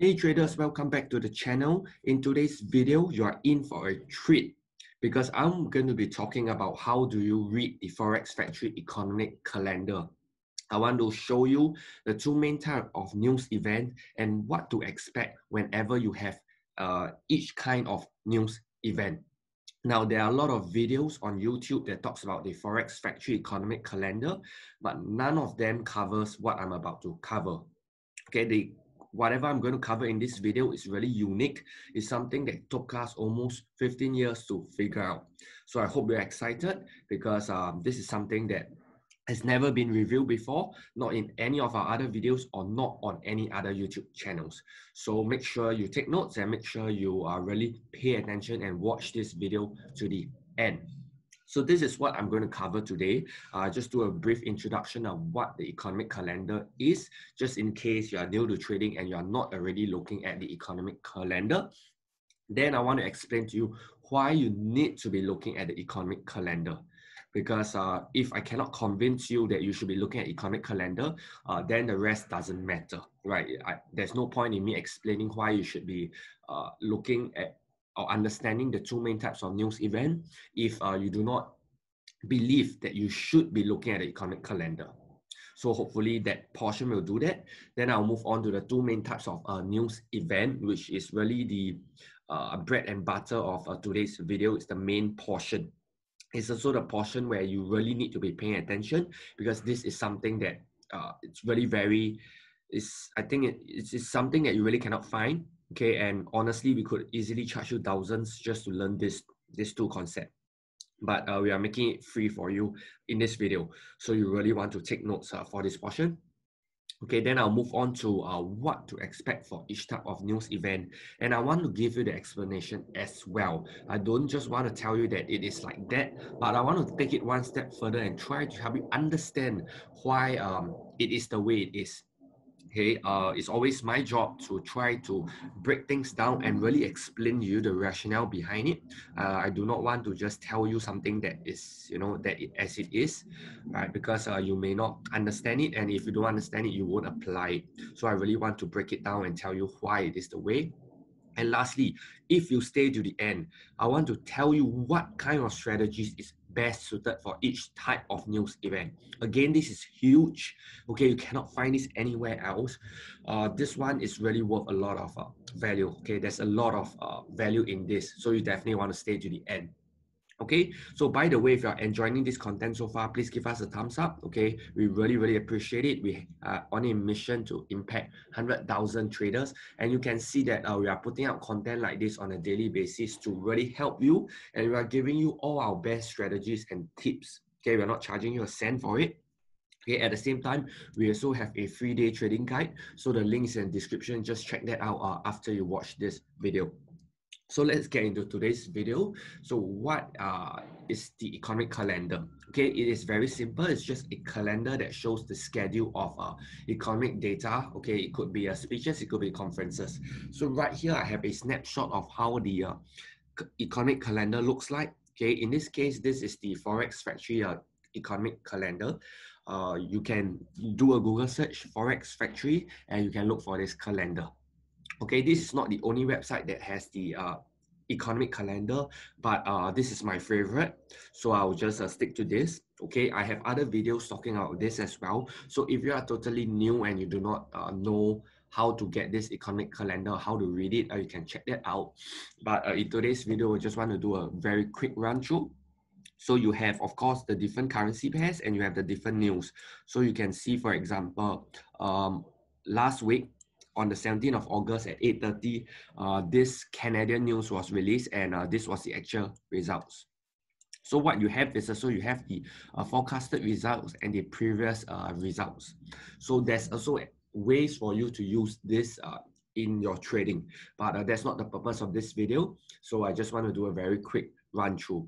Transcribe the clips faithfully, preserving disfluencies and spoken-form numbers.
Hey traders, welcome back to the channel. In today's video, you are in for a treat because I'm going to be talking about how do you read the Forex Factory economic calendar. I want to show you the two main types of news event and what to expect whenever you have uh, each kind of news event. Now, there are a lot of videos on YouTube that talks about the Forex Factory economic calendar, but none of them covers what I'm about to cover. Okay, the whatever I'm going to cover in this video is really unique. It's something that took us almost fifteen years to figure out. So I hope you're excited because um, this is something that has never been reviewed before, not in any of our other videos or not on any other YouTube channels. So make sure you take notes and make sure you uh, really pay attention and watch this video to the end. So this is what I'm going to cover today. Uh, just do a brief introduction of what the economic calendar is, just in case you are new to trading and you are not already looking at the economic calendar. Then I want to explain to you why you need to be looking at the economic calendar. Because uh, if I cannot convince you that you should be looking at economic calendar, uh, then the rest doesn't matter, right? I, there's no point in me explaining why you should be uh, looking at or understanding the two main types of news event if uh, you do not believe that you should be looking at the economic calendar. So hopefully that portion will do that. Then I'll move on to the two main types of uh, news event, which is really the uh, bread and butter of uh, today's video. It's the main portion. It's also the portion where you really need to be paying attention because this is something that uh, it's really very, is I think it, it's, it's something that you really cannot find. Okay, and honestly, we could easily charge you thousands just to learn this, this two concepts. But uh, we are making it free for you in this video. So you really want to take notes uh, for this portion. Okay, then I'll move on to uh, what to expect for each type of news event. And I want to give you the explanation as well. I don't just want to tell you that it is like that, but I want to take it one step further and try to help you understand why um, it is the way it is. Okay, uh, it's always my job to try to break things down and really explain to you the rationale behind it. Uh, I do not want to just tell you something that is, you know, that it, as it is, right? Because uh, you may not understand it, and if you don't understand it, you won't apply it. So I really want to break it down and tell you why it is the way. And lastly, if you stay to the end, I want to tell you what kind of strategies is best suited for each type of news event. Again, this is huge. Okay, you cannot find this anywhere else. Uh, this one is really worth a lot of uh, value. Okay, there's a lot of uh, value in this. So you definitely want to stay to the end. Okay, so by the way, if you're enjoying this content so far, please give us a thumbs up. Okay, we really, really appreciate it. We are on a mission to impact one hundred thousand traders, and you can see that uh, we are putting out content like this on a daily basis to really help you, and we are giving you all our best strategies and tips. Okay, we're not charging you a cent for it. Okay, at the same time, we also have a free day trading guide. So the links in the description, just check that out uh, after you watch this video. So let's get into today's video. So what uh, is the economic calendar? Okay, it is very simple. It's just a calendar that shows the schedule of uh, economic data. Okay, it could be uh, speeches, it could be conferences. So right here, I have a snapshot of how the uh, economic calendar looks like. Okay, in this case, this is the Forex Factory uh, economic calendar. Uh, you can do a Google search, Forex Factory, and you can look for this calendar. Okay, this is not the only website that has the uh, economic calendar, but uh, this is my favorite. So I'll just uh, stick to this. Okay, I have other videos talking about this as well. So if you are totally new and you do not uh, know how to get this economic calendar, how to read it, uh, you can check that out. But uh, in today's video, I just want to do a very quick run through. So you have, of course, the different currency pairs and you have the different news. So you can see, for example, um, last week, on the seventeenth of August at eight thirty, uh, this Canadian news was released, and uh, this was the actual results. So what you have is also you have the uh, forecasted results and the previous uh, results. So there's also ways for you to use this uh, in your trading, but uh, that's not the purpose of this video. So I just want to do a very quick run through.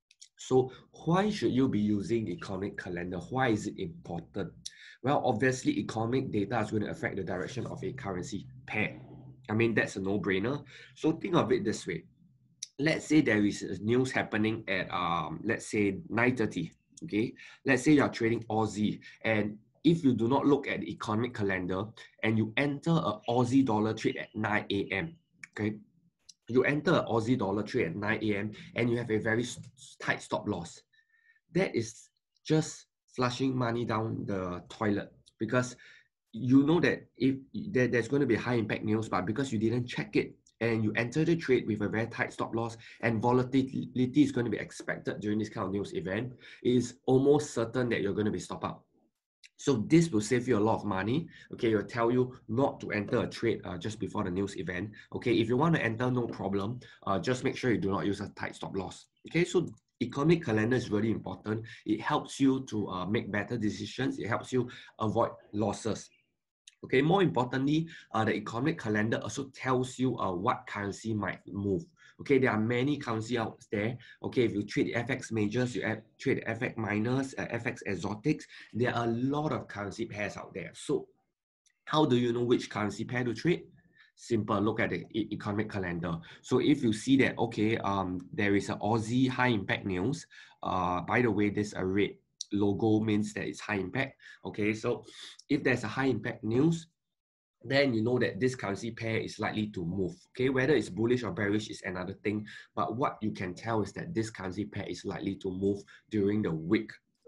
So why should you be using the economic calendar? Why is it important? Well, obviously, economic data is going to affect the direction of a currency pair. I mean, that's a no-brainer. So think of it this way. Let's say there is news happening at, um, let's say, nine thirty, okay? Let's say you're trading Aussie and if you do not look at the economic calendar and you enter a Aussie dollar trade at nine A M, okay, you enter an Aussie dollar trade at nine A M and you have a very tight stop loss, that is just flushing money down the toilet, because you know that if there, there's going to be high impact news, but because you didn't check it and you enter the trade with a very tight stop loss and volatility is going to be expected during this kind of news event, it is almost certain that you're going to be stopped out. So this will save you a lot of money. Okay, it will tell you not to enter a trade uh, just before the news event. Okay, if you want to enter, no problem. Uh, just make sure you do not use a tight stop loss. Okay, so economic calendar is really important. It helps you to uh, make better decisions. It helps you avoid losses. Okay, more importantly, uh, the economic calendar also tells you uh, what currency might move. Okay, there are many currency out there. Okay, if you trade F X majors, you trade F X minors, uh, F X exotics, there are a lot of currency pairs out there. So how do you know which currency pair to trade? Simple, look at the e economic calendar. So if you see that, okay, um, there is an Aussie high impact news. Uh, by the way, this a red logo means that it's high impact. Okay, so if there's a high impact news, then you know that this currency pair is likely to move. Okay, whether it's bullish or bearish is another thing, but what you can tell is that this currency pair is likely to move during the week.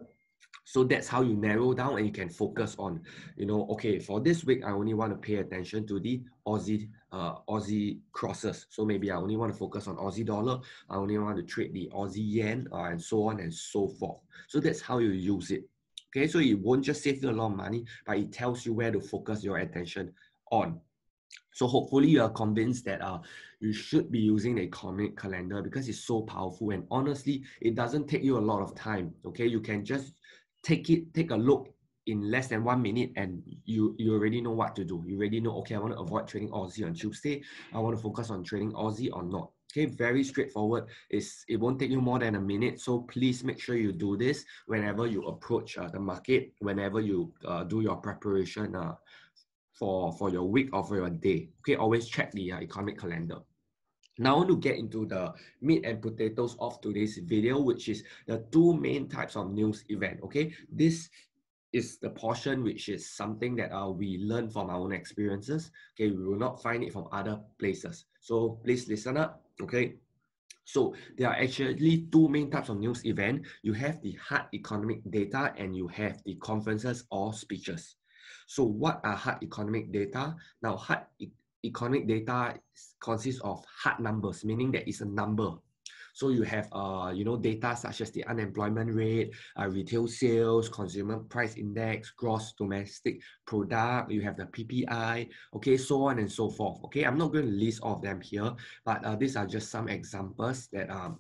So that's how you narrow down and you can focus on, you know, okay, for this week, I only want to pay attention to the Aussie uh, Aussie crosses. So maybe I only want to focus on Aussie dollar. I only want to trade the Aussie yen uh, and so on and so forth. So that's how you use it. Okay, so it won't just save you a lot of money, but it tells you where to focus your attention on. So hopefully you are convinced that uh, you should be using the economic calendar because it's so powerful, and honestly, it doesn't take you a lot of time. Okay, you can just take it, take a look in less than one minute and you, you already know what to do. You already know, okay, I want to avoid trading Aussie on Tuesday. I want to focus on trading Aussie or not. Okay, very straightforward. It's, it won't take you more than a minute. So please make sure you do this whenever you approach uh, the market, whenever you uh, do your preparation uh, for, for your week or for your day. Okay, always check the uh, economic calendar. Now I want to get into the meat and potatoes of today's video, which is the two main types of news event. Okay, this is the portion which is something that uh, we learn from our own experiences. Okay, we will not find it from other places. So please listen up. Okay. So there are actually two main types of news event. You have the hard economic data and you have the conferences or speeches. So what are hard economic data? Now, hard e economic data consists of hard numbers, meaning that it's a number. So you have, uh, you know, data such as the unemployment rate, uh, retail sales, consumer price index, gross domestic product. You have the P P I, okay, so on and so forth. Okay, I'm not going to list all of them here, but uh, these are just some examples that um,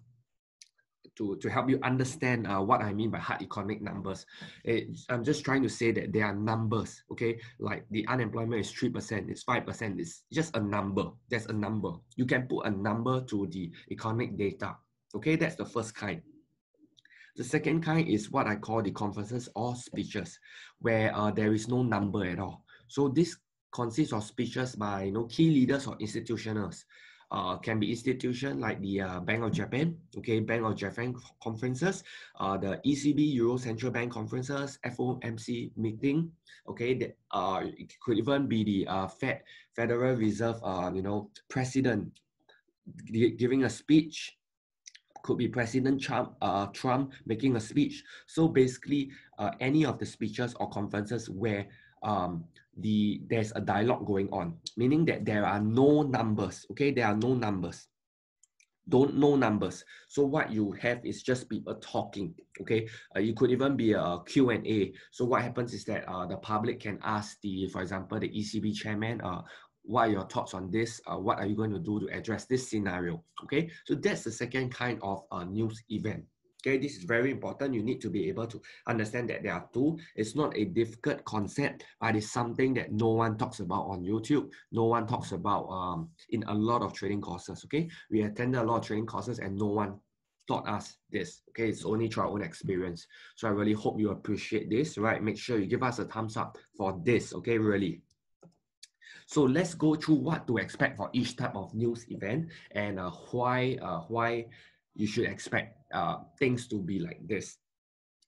to, to help you understand uh, what I mean by hard economic numbers. It's, I'm just trying to say that they are numbers, okay? Like the unemployment is three percent, it's five percent, it's just a number. That's a number. You can put a number to the economic data, okay? That's the first kind. The second kind is what I call the conferences or speeches, where uh, there is no number at all. So this consists of speeches by, you know, key leaders or institutionals. Uh, can be institution like the uh, Bank of Japan, okay, Bank of Japan conferences, uh, the E C B, Euro Central Bank conferences, F O M C meeting, okay, that uh, it could even be the uh, Fed, Federal Reserve, uh, you know, president giving a speech. Could be President Trump, uh, Trump making a speech. So basically, uh, any of the speeches or conferences where um, the there's a dialogue going on, meaning that there are no numbers. Okay, there are no numbers. Don't know numbers. So what you have is just people talking. Okay, uh, it could even be a Q and A. So what happens is that uh, the public can ask the, for example, the E C B chairman, uh, what are your thoughts on this? Uh, what are you going to do to address this scenario? Okay, so that's the second kind of uh, news event. Okay, this is very important. You need to be able to understand that there are two. It's not a difficult concept, but it's something that no one talks about on YouTube. No one talks about um, in a lot of trading courses. Okay, we attended a lot of trading courses and no one taught us this. Okay, it's only through our own experience. So I really hope you appreciate this, right? Make sure you give us a thumbs up for this. Okay, really. So let's go through what to expect for each type of news event and uh, why uh, why you should expect uh, things to be like this.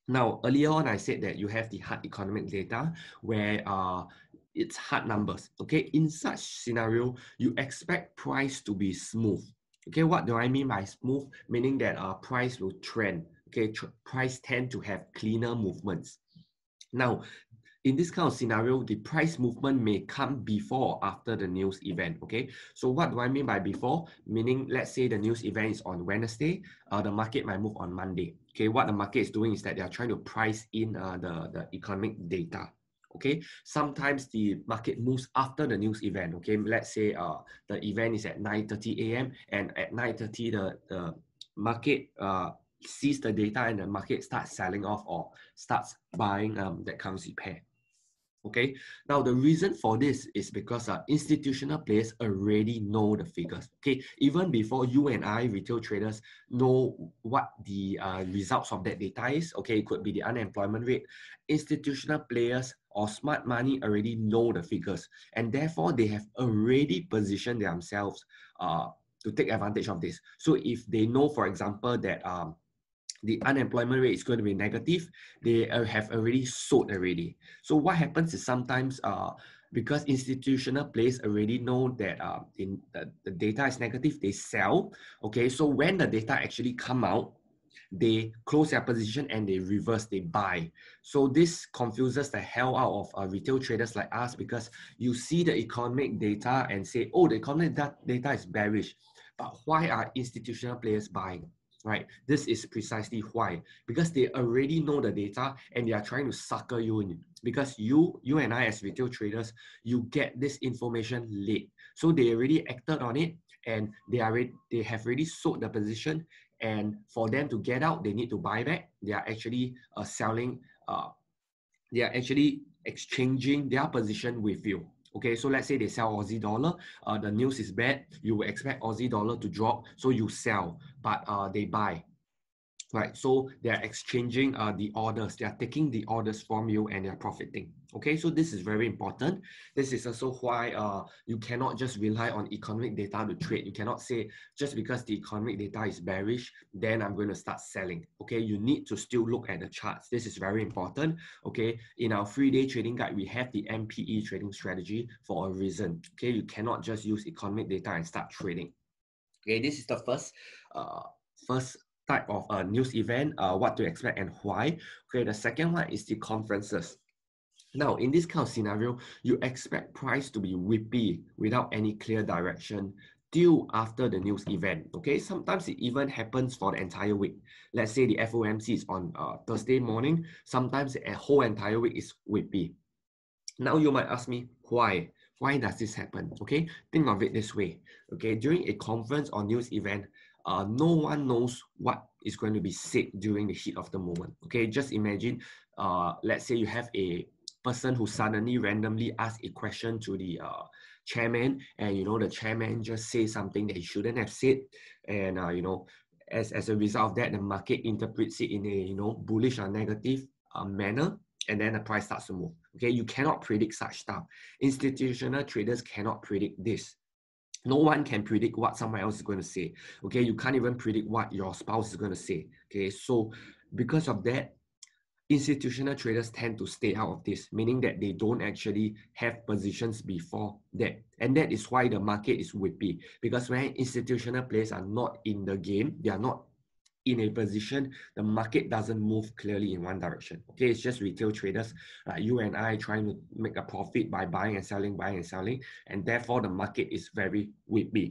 Now, earlier on, I said that you have the hard economic data where uh, it's hard numbers. Okay, in such scenario, you expect price to be smooth. Okay, what do I mean by smooth? Meaning that uh, price will trend. Okay, tr price tend to have cleaner movements. Now, in this kind of scenario, the price movement may come before or after the news event, okay? So what do I mean by before? Meaning, let's say the news event is on Wednesday, uh, the market might move on Monday. Okay, what the market is doing is that they are trying to price in uh, the, the economic data. Okay, sometimes the market moves after the news event. Okay, let's say uh, the event is at nine thirty a m and at nine thirty the, the market uh, sees the data and the market starts selling off or starts buying um, that currency pair. Okay, now the reason for this is because uh, institutional players already know the figures. Okay, even before you and I, retail traders, know what the uh, results of that data is. Okay, it could be the unemployment rate. Institutional players or smart money already know the figures, and therefore they have already positioned themselves uh, to take advantage of this. So if they know, for example, that um, the unemployment rate is going to be negative, they have already sold already. So what happens is sometimes uh, because institutional players already know that uh, in the, the data is negative, they sell. Okay, so when the data actually come out, they close their position and they reverse, they buy. So this confuses the hell out of uh, retail traders like us, because you see the economic data and say, oh, the economic da data is bearish, but why are institutional players buying? Right, this is precisely why, because they already know the data and they are trying to sucker you in, because you you and I as retail traders, you get this information late, so they already acted on it and they are ready, they have already sold the position, and for them to get out, they need to buy back. They are actually uh, selling, uh, they are actually exchanging their position with you. Okay, so let's say they sell Aussie dollar, uh, the news is bad, you will expect Aussie dollar to drop, so you sell, but uh, they buy. Right, so they're exchanging uh, the orders, they're taking the orders from you and they're profiting. Okay, so this is very important. This is also why uh, you cannot just rely on economic data to trade. You cannot say, just because the economic data is bearish, then I'm going to start selling. Okay, you need to still look at the charts. This is very important. Okay, in our three day trading guide, we have the M P E trading strategy for a reason. Okay, you cannot just use economic data and start trading. Okay, this is the first, uh, first type of uh, news event, uh, what to expect and why. Okay, the second one is the conferences. Now, in this kind of scenario, you expect price to be whippy without any clear direction till after the news event. Okay, sometimes it even happens for the entire week. Let's say the F O M C is on uh, Thursday morning. Sometimes a whole entire week is whippy. Now you might ask me why? Why does this happen? Okay, think of it this way. Okay, during a conference or news event, uh, no one knows what is going to be said during the heat of the moment. Okay, just imagine, uh, let's say you have a person who suddenly randomly asks a question to the uh, chairman, and you know the chairman just says something that he shouldn't have said, and uh, you know, as as a result of that, the market interprets it in a you know bullish or negative uh, manner, and then the price starts to move. Okay, you cannot predict such stuff. Institutional traders cannot predict this. No one can predict what someone else is going to say. Okay, you can't even predict what your spouse is going to say. Okay, so because of that, institutional traders tend to stay out of this, meaning that they don't actually have positions before that. And that is why the market is whippy, because when institutional players are not in the game, they are not in a position, the market doesn't move clearly in one direction. Okay, it's just retail traders like you and I trying to make a profit by buying and selling, buying and selling, and therefore the market is very whippy.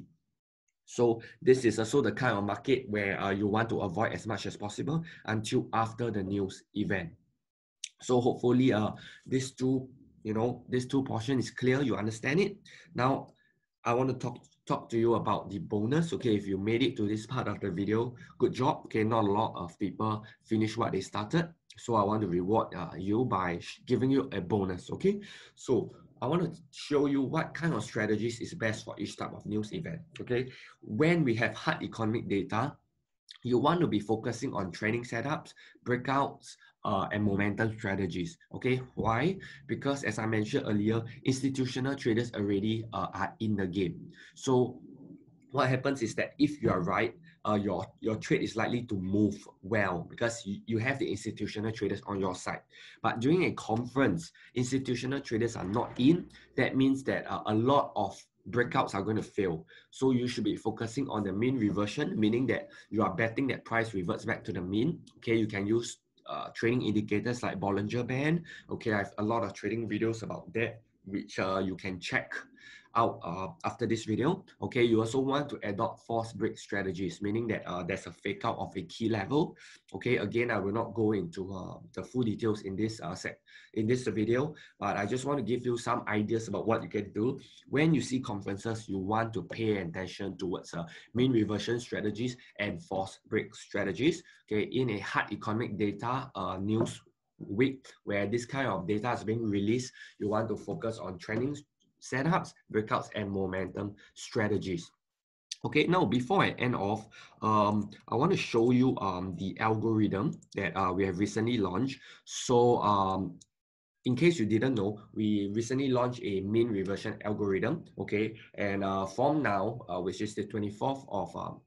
So this is also the kind of market where uh, you want to avoid as much as possible until after the news event. So hopefully uh, these two, you know, this two portion is clear, you understand it. Now, I want to talk talk to you about the bonus. Okay, if you made it to this part of the video, good job. Okay, not a lot of people finish what they started, so I want to reward uh, you by giving you a bonus. Okay, so I want to show you what kind of strategies is best for each type of news event. Okay, when we have hard economic data, you want to be focusing on training setups, breakouts, uh, and momentum strategies. Okay, why? Because as I mentioned earlier, institutional traders already uh, are in the game. So what happens is that if you are right, uh, your, your trade is likely to move well because you, you have the institutional traders on your side. But during a conference, institutional traders are not in. That means that uh, a lot of breakouts are going to fail. So you should be focusing on the mean reversion, meaning that you are betting that price reverts back to the mean. Okay, you can use uh, trading indicators like Bollinger Band. Okay, I have a lot of trading videos about that, which uh, you can check out uh, after this video. Okay, you also want to adopt false break strategies, meaning that uh, there's a fake out of a key level. Okay, again, I will not go into uh, the full details in this uh, set in this video, but I just want to give you some ideas about what you can do when you see conferences. You want to pay attention towards uh, mean reversion strategies and false break strategies. Okay, in a hard economic data uh, news week where this kind of data is being released, you want to focus on trending setups, breakouts, and momentum strategies. Okay, now before I end off, um, I want to show you um, the algorithm that uh, we have recently launched. So um, in case you didn't know, we recently launched a mean reversion algorithm, okay? And uh, from now, uh, which is the twenty-fourth of um,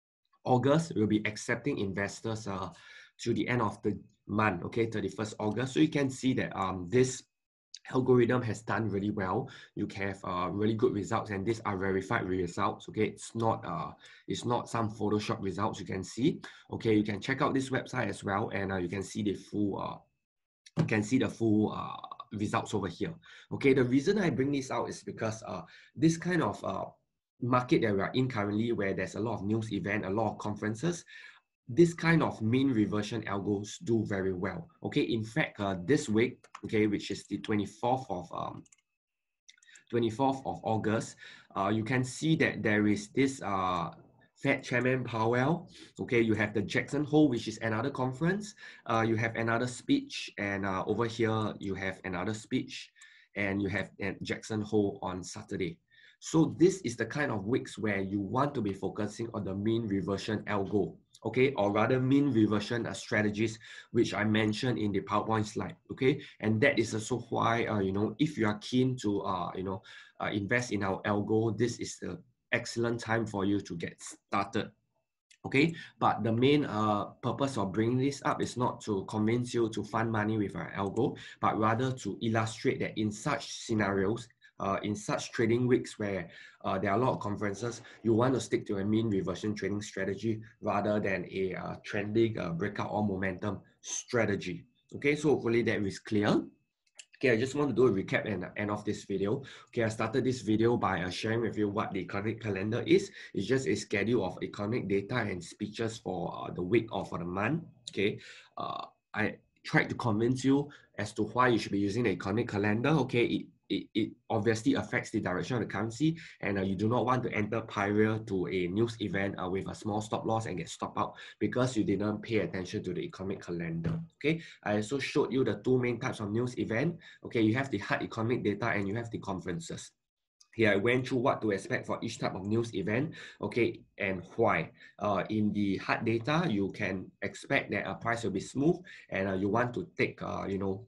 August, we'll be accepting investors uh, to the end of the month, okay, thirty-first August. So you can see that um, this algorithm has done really well. You can have uh, really good results, and these are verified results. Okay, it's not uh, it's not some Photoshop results you can see. Okay, you can check out this website as well, and uh, you can see the full uh, you can see the full uh, results over here. Okay, the reason I bring this out is because uh, this kind of uh, market that we are in currently, where there's a lot of news event, a lot of conferences, this kind of mean reversion algos do very well. Okay, in fact, uh, this week, okay, which is the twenty-fourth of um, twenty-fourth of August, uh, you can see that there is this uh, Fed Chairman Powell. Okay, you have the Jackson Hole, which is another conference. Uh, you have another speech, and uh, over here you have another speech, and you have uh, Jackson Hole on Saturday. So this is the kind of weeks where you want to be focusing on the mean reversion algo, okay, or rather mean reversion uh, strategies, which I mentioned in the PowerPoint slide, okay? And that is also why, uh, you know, if you are keen to, uh, you know, uh, invest in our algo, this is the excellent time for you to get started. Okay, but the main uh, purpose of bringing this up is not to convince you to fund money with our algo, but rather to illustrate that in such scenarios, Uh, in such trading weeks where uh, there are a lot of conferences, you want to stick to a mean reversion trading strategy rather than a uh, trending uh, breakout or momentum strategy. Okay, so hopefully that is clear. Okay, I just want to do a recap and end of this video. Okay, I started this video by uh, sharing with you what the economic calendar is. It's just a schedule of economic data and speeches for uh, the week or for the month. Okay, uh, I tried to convince you as to why you should be using the economic calendar. Okay, it It, it obviously affects the direction of the currency, and uh, you do not want to enter prior to a news event uh, with a small stop loss and get stopped out because you didn't pay attention to the economic calendar. Okay, I also showed you the two main types of news event. Okay, you have the hard economic data and you have the conferences. Here I went through what to expect for each type of news event, okay, and why. Uh, in the hard data, you can expect that a price will be smooth, and uh, you want to take, uh, you know,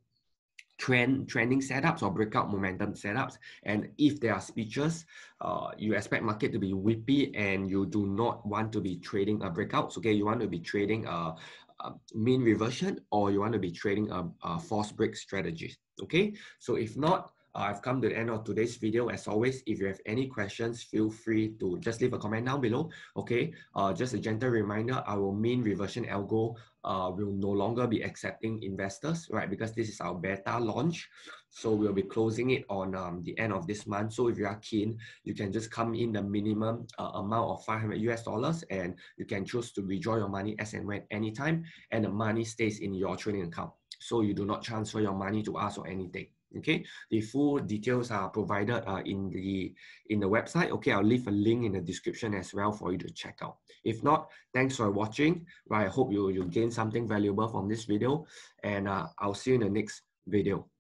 trend trending setups or breakout momentum setups. And if there are speeches, uh, you expect market to be whippy and you do not want to be trading a breakouts. Okay, you want to be trading a, a mean reversion, or you want to be trading a, a false break strategy. Okay, so if not, Uh, I've come to the end of today's video. As always, if you have any questions, feel free to just leave a comment down below. Okay, uh, just a gentle reminder, our mean reversion algo uh, will no longer be accepting investors, right? Because this is our beta launch. So we'll be closing it on um, the end of this month. So if you are keen, you can just come in the minimum uh, amount of five hundred U S dollars, and you can choose to withdraw your money as and when anytime, and the money stays in your trading account. So you do not transfer your money to us or anything. Okay, the full details are provided uh, in the in the website. Okay, I'll leave a link in the description as well for you to check out. If not, thanks for watching. Right, I hope you you gain something valuable from this video, and uh, I'll see you in the next video.